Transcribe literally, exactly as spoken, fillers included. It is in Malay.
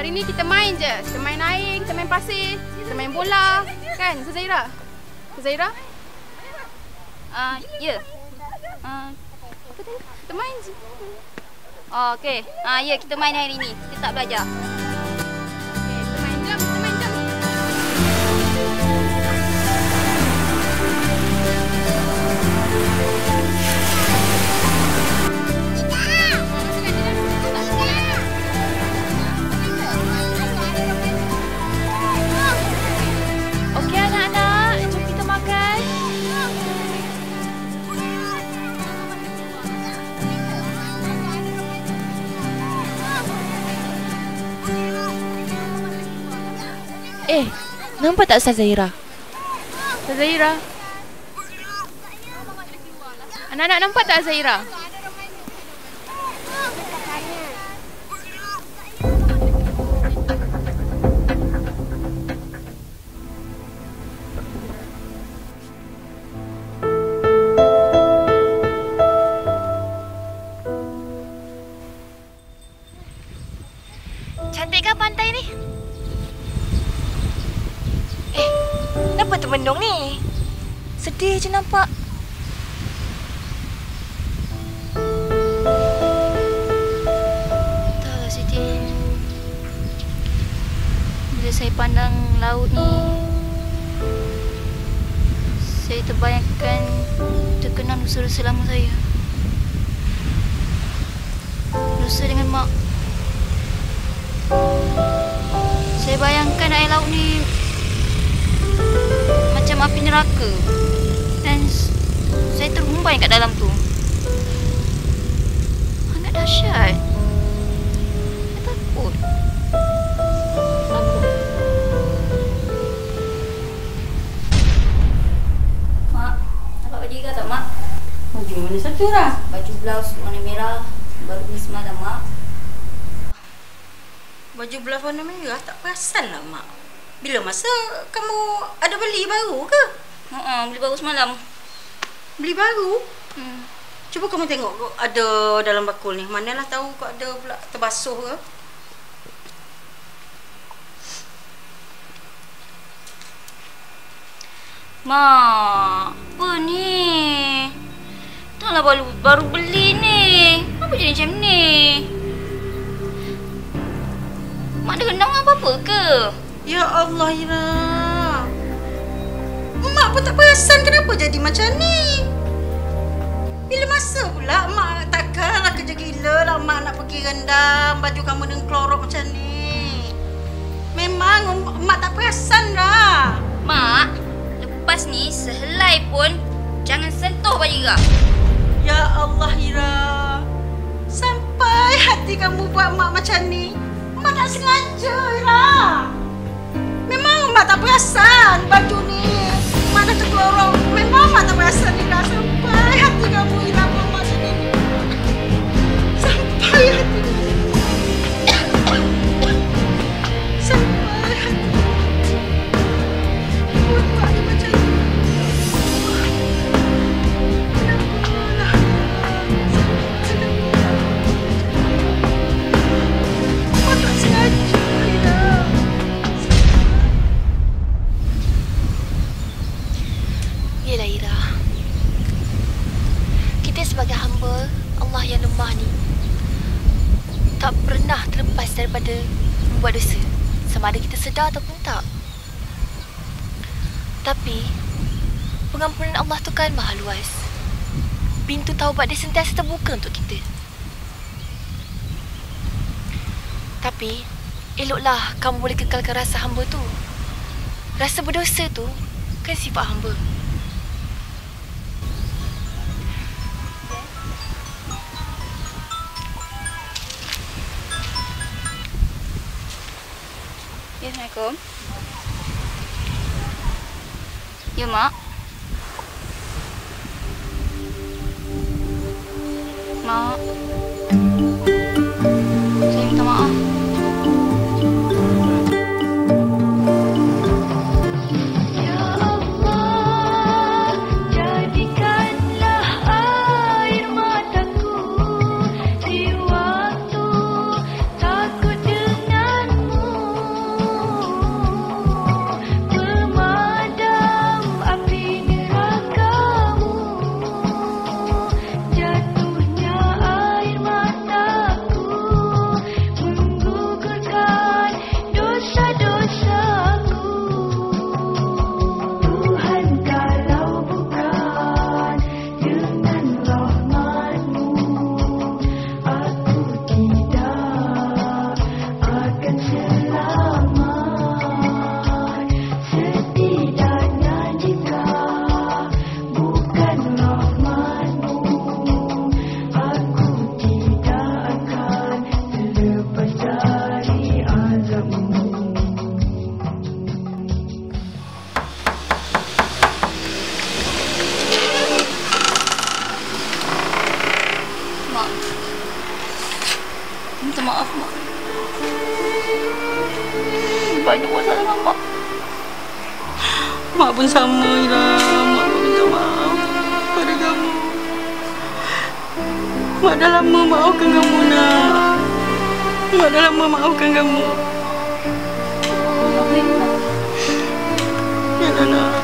hari ni kita main je. Kita main air, kita main pasir, kita main bola. Kan, Ustazah Zaira? Ustazah Zaira? Uh, ya. Uh, kita main je. Oh, okey. Ah, uh, ya, kita main hari ni. Kita tak belajar. Okey, kita main jam, kita main jam. Okey anak-anak, jom kita makan. Eh, nampak tak Ustazah Zaira? Ustazah Zaira. Anak-anak nampak tak Zaira? Cantik kan pantai ni? Eh, kenapa termenung ni? Sedih je nampak. Entahlah Siti. Bila saya pandang laut ni, saya terbayangkan terkenang dosa-dosa lama saya. Dosa dengan mak. Saya bayangkan air laut ni macam api neraka. Dan saya terhumbai kat dalam tu. Sangat dahsyat. Saya takut. Takut. Mak, dapat baju Ika tak, Mak? Baju mana satu lah? Baju blouse warna merah. Baru beli semalam, Mak. Baju belah warna merah tak perasan lah, Mak. Bila masa kamu ada beli baru ke? Haa, beli baru semalam. Beli baru? Hmm. Cuba kamu tengok ada dalam bakul ni. Manalah tahu kau ada pula terbasuh ke? Mak, apa ni? Taklah baru, baru beli ni. Kenapa jadi macam ni? Mak ada kenang apa-apa ke? Ya Allah, Ira. Mak pun tak perasan kenapa jadi macam ni. Bila masa pula Mak takkanlah kerja gila lah Mak nak pergi rendam baju kamu dengan klorok macam ni. Memang Mak tak perasan lah. Mak, lepas ni sehelai pun jangan sentuh baju Ira. Ya Allah, Ira. Sampai hati kamu buat Mak macam ni. Mak tak sengaja, Ira. Memang Mak tak perasan baju ni. Mak dah terkelorong. Memang Mak tak perasan, Ira. Sampai hati kamu, Ira, buat Mak macam ni. Sampai hati kamu. Sampai hati kamu. Buat Mak ni macam ni. Kenapa lah? Mak tak sengaja, Ira. Yelah Ira, kita sebagai hamba Allah yang lemah ni tak pernah terlepas daripada membuat dosa, sama ada kita sedar ataupun tak. Tapi pengampunan Allah tu kan maha luas. Pintu taubat dia sentiasa terbuka untuk kita. Tapi eloklah kamu boleh kekalkan rasa hamba tu. Rasa berdosa tu kan sifat hamba. Assalamualaikum. Ya, Mak. Mak. Saya minta maaf. Takut denganmu banyak buat salah dengan Mak. Mak pun sama, Ira. Mak pun minta maaf pada kamu. Mak dah lama maafkan kamu, nak. Mak dah lama maafkan kamu. Alhamdulillah. Ya, nak.